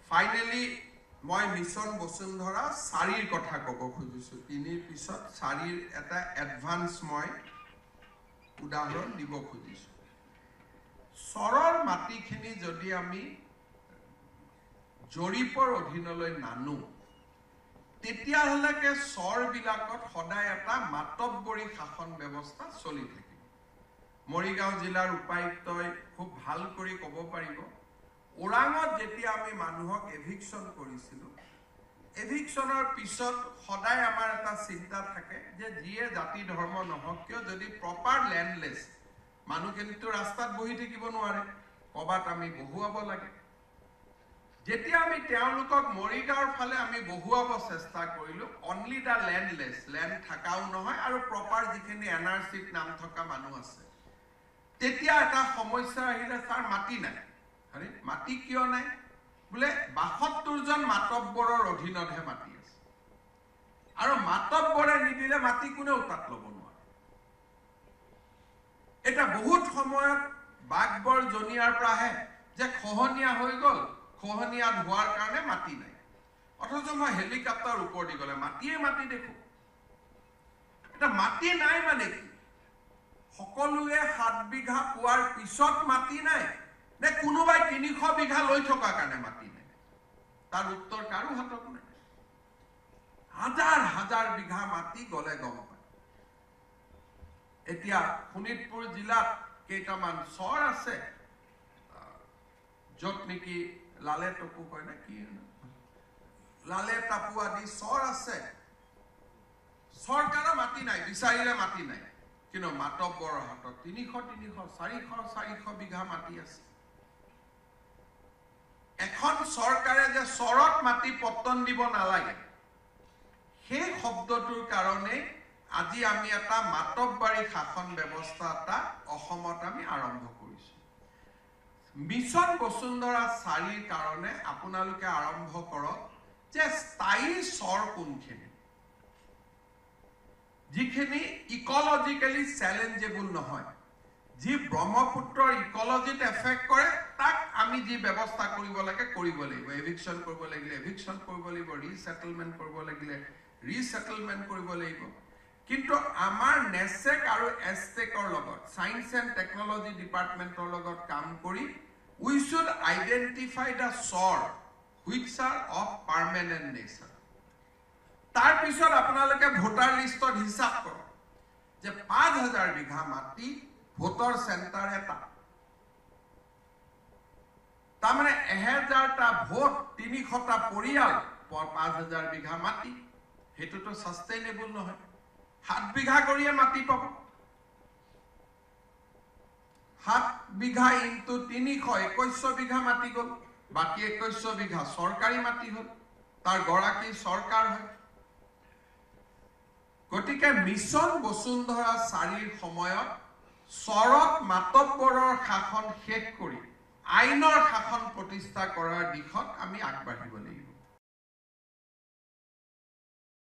finally মই mission বসুন্ধৰা 4ৰ কথা ক'ব খুজিছো 3ৰ পিছত 4ৰ এটা এডভান্স মই উদাহৰণ দিব খুজিছো সৰৰ মাটিখিনি যদি আমি জৰিপৰ অধীনলৈ নানো তেতিয়া হলেকে সৰ বিলাকত সদায় এটা মাতব্বৰী শাসন ব্যৱস্থা চলি থাকিব মৰিগাঁও জিলাৰ উপায়ুক্তই খুব ভাল কৰি ক'ব পাৰিব ওৰাঙত যেতিয়া আমি মানুহক এভিকশন কৰিছিলো এভিকশনৰ পিছত সদায় আমাৰ এটা চিন্তা থাকে যে যিয়ে জাতি ধৰ্ম নহওক কিয় যদি প্ৰপাৰ ল্যান্ডলেস মানুহ কিন্তু ৰাস্তাত বহি থাকিব নোৱাৰে কবাত আমি বহুৱাব লাগে যেতিয়া আমি তেওঁলোকক মৰিগাঁওৰ ফালে আমি বহুৱাব চেষ্টা কৰিলো অনলি দা ল্যান্ডলেস ল্যান্ড থাকাও নহয় আৰু প্ৰপাৰ যিখিনি এনআৰসিত নাম থকা মানুহ আছে তেতিয়া এটা সমস্যা আহিলে স্যাৰ মাটি নাই আৰে মাটি কিয় নাই বলে 72 জন মাতব্বৰৰ অধীনতহে মাটি আছে আৰু মাতব্বৰে নিদিলে মাটি কোনেও তাত ল'ব নোৱাৰে এটা বহুত সময়ত বাগবৰ জনিয়াৰ প্ৰাহে যে খহনীয়া হৈ গল খহনীয়া হোৱাৰ কাৰণে মাটি নাই অথচ মই হেলিকপ্টাৰ ওপৰ দি গলে মাটিয়ে মাটি দেখো এটা মাটি নাই মানে কি সকলোৱে 7 বিঘা পোৱাৰ পিছত মাটি নাই নে কোনোবাই 300 বিঘা লৈ থকা কাৰণে মাটি নাই তাৰ উত্তৰ কাৰো হাতত নাই হাজাৰ হাজাৰ বিঘা মাটি গলে গম পায় এতিয়া শোণিতপুৰ জিলাত কেইটামান চৰ আছে যত নেকি লালে টপু কয় না কি লালে টাপু আদি চৰ আছে চৰকাৰৰ মাটি নাই বিচাৰিলে মাটি নাই কিন্তু মাতব্বৰৰ হাতত 300 বিঘা মাটি আছে এখন চৰকাৰে যে চৰত মাটি পত্তন দিব নালাগে সেই শব্দটোৰ কাৰণে আজি আমি এটা মাতব্বৰী শাসন ব্যৱস্থা এটা অসমত আমি আৰম্ভ কৰিছো মিছন বসুন্ধৰা 4ৰ কাৰণে আপোনালোকে আৰম্ভ কৰক যে স্থায়ী চৰ কোনখিনি যিখিনি ইকোলজিক্যালি চ্যালেঞ্জেবল নহয় যি ব্ৰহ্মপুত্ৰৰ ইকোলজিত এফেক্ট কৰে তাক আমি যি ব্যৱস্থা কৰিব লাগে কৰিব লাগিব এভিকশন কৰিব লাগিলে এভিকশন কৰিব লাগিব ৰিসেটেলমেন্ট কৰিব লাগিলে ৰিসেটেলমেন্ট কৰিব লাগিব কিন্তু আমাৰ নেসেক আৰু এষ্টেকৰ লগত সায়েন্স এণ্ড টেকনলজি ডিপাৰ্টমেন্টৰ লগত কাম কৰি we should identify the soil which are of permanent nature তাৰ পিছত আপোনালোকে ভোটাৰ লিষ্টত হিসাব কৰক যে 5000 বিঘা মাটি ভোটাৰ সেন্টাৰ এটা তাৰমানে 1000টা ভোট 300টা পৰিয়াল 5000 বিঘা মাটি হেতুটো সাস্টেইনেবল নহয় 7 বিঘা কৰিয়ে মাটি পাব 7 বিঘা ইনটু 321 বিঘা মাটি গল বাকি 21 বিঘা সরকারি মাটি হল তার গৰাকী সরকার হয় গতিকে মিছন বসুন্ধৰা 4ৰ সময়ত সরত মাতব্বৰৰ শাসন শেষ কৰি আইনৰ শাসন প্ৰতিষ্ঠা কৰাৰ দিশত আমি আগবাঢ়িব লাগিব